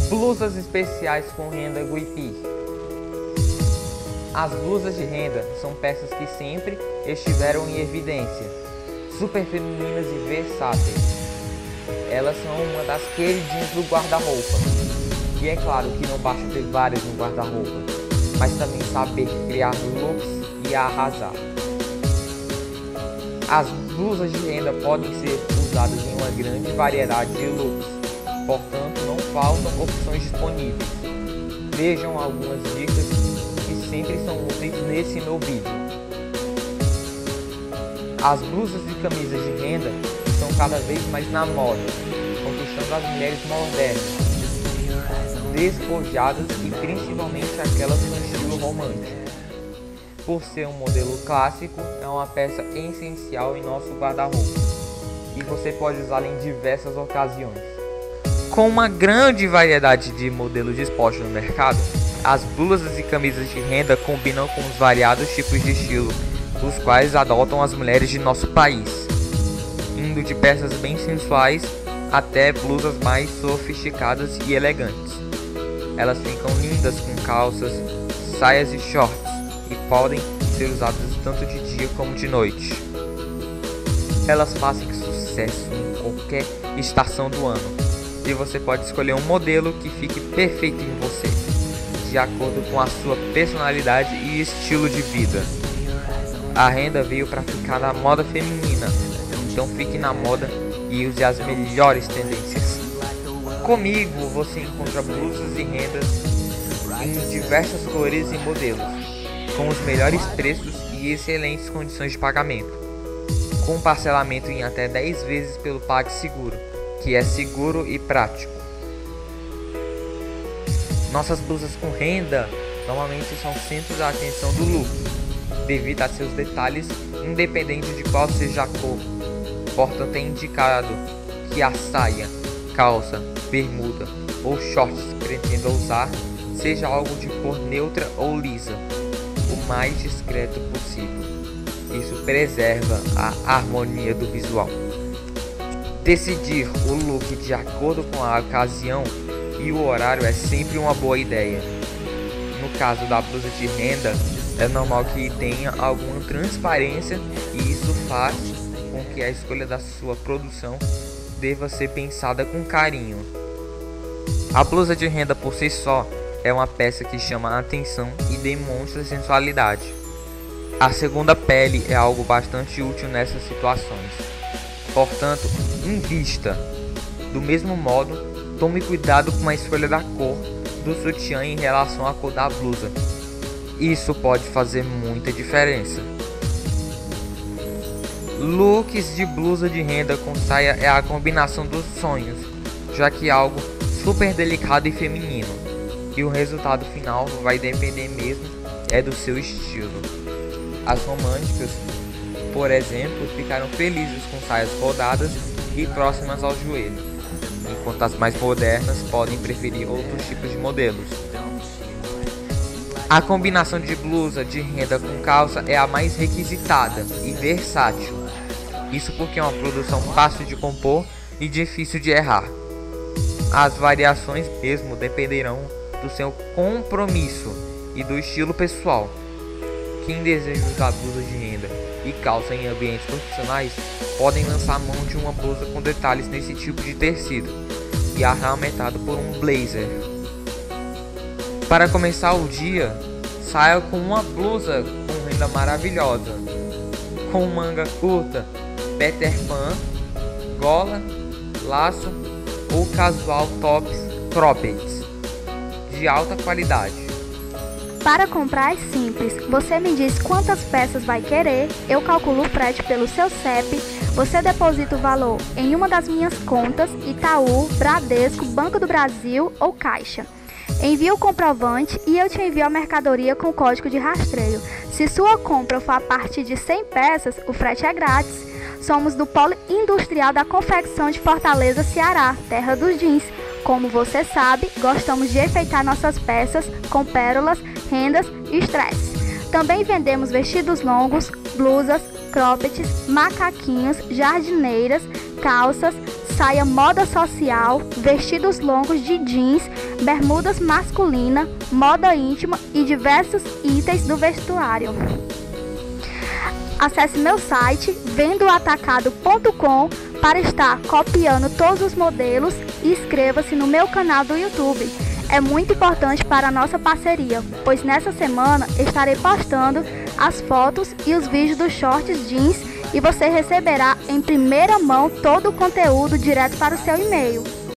Blusas especiais com renda guipi. As blusas de renda são peças que sempre estiveram em evidência, super femininas e versáteis. Elas são uma das queridinhas do guarda-roupa. E é claro que não basta ter várias no guarda-roupa, mas também saber criar looks e arrasar. As blusas de renda podem ser usadas em uma grande variedade de looks, portanto não faltam opções disponíveis. Vejam algumas dicas que sempre são úteis nesse meu vídeo. As blusas e camisas de renda estão cada vez mais na moda, conquistando as mulheres modernas, despojadas e principalmente aquelas com estilo romântico. Por ser um modelo clássico, é uma peça essencial em nosso guarda-roupa e você pode usá-la em diversas ocasiões. Com uma grande variedade de modelos dispostos no mercado, as blusas e camisas de renda combinam com os variados tipos de estilo, os quais adotam as mulheres de nosso país, indo de peças bem sensuais até blusas mais sofisticadas e elegantes. Elas ficam lindas com calças, saias e shorts e podem ser usadas tanto de dia como de noite. Elas fazem sucesso em qualquer estação do ano e você pode escolher um modelo que fique perfeito em você, de acordo com a sua personalidade e estilo de vida. A renda veio para ficar na moda feminina, então fique na moda e use as melhores tendências. Comigo você encontra blusas e rendas em diversas cores e modelos, com os melhores preços e excelentes condições de pagamento, com parcelamento em até 10 vezes pelo PagSeguro, que é seguro e prático. Nossas blusas com renda normalmente são centros da atenção do look, devido a seus detalhes, independente de qual seja a cor. Portanto, é indicado que a saia, calça, bermuda ou shorts que pretenda usar seja algo de cor neutra ou lisa, o mais discreto possível. Isso preserva a harmonia do visual. Decidir o look de acordo com a ocasião e o horário é sempre uma boa ideia. No caso da blusa de renda, é normal que tenha alguma transparência e isso faz com que a escolha da sua produção deva ser pensada com carinho. A blusa de renda por si só é uma peça que chama a atenção e demonstra sensualidade. A segunda pele é algo bastante útil nessas situações. Portanto, invista. Do mesmo modo, tome cuidado com a escolha da cor do sutiã em relação à cor da blusa. Isso pode fazer muita diferença. Looks de blusa de renda com saia é a combinação dos sonhos, já que é algo super delicado e feminino, e o resultado final vai depender mesmo do seu estilo. As românticas, por exemplo, ficaram felizes com saias rodadas e próximas ao joelho, enquanto as mais modernas podem preferir outros tipos de modelos. A combinação de blusa de renda com calça é a mais requisitada e versátil. Isso porque é uma produção fácil de compor e difícil de errar. As variações mesmo dependerão do seu compromisso e do estilo pessoal. Quem deseja usar blusa de renda e calça em ambientes profissionais podem lançar mão de uma blusa com detalhes nesse tipo de tecido e arramentado por um blazer. Para começar o dia, saia com uma blusa com renda maravilhosa, com manga curta, Peter Pan, gola, laço ou casual tops cropped de alta qualidade. Para comprar é simples, você me diz quantas peças vai querer, eu calculo o frete pelo seu CEP, você deposita o valor em uma das minhas contas, Itaú, Bradesco, Banco do Brasil ou Caixa. Envie o comprovante e eu te envio a mercadoria com código de rastreio. Se sua compra for a partir de 100 peças, o frete é grátis. Somos do Polo Industrial da Confecção de Fortaleza, Ceará, terra dos jeans. Como você sabe, gostamos de enfeitar nossas peças com pérolas, rendas e stress. Também vendemos vestidos longos, blusas, croppeds, macaquinhos, jardineiras, calças, saia moda social, vestidos longos de jeans, bermudas masculina, moda íntima e diversos itens do vestuário. Acesse meu site vendoatacado.com para estar copiando todos os modelos e inscreva-se no meu canal do YouTube. É muito importante para a nossa parceria, pois nessa semana estarei postando as fotos e os vídeos dos shorts jeans e você receberá em primeira mão todo o conteúdo direto para o seu e-mail.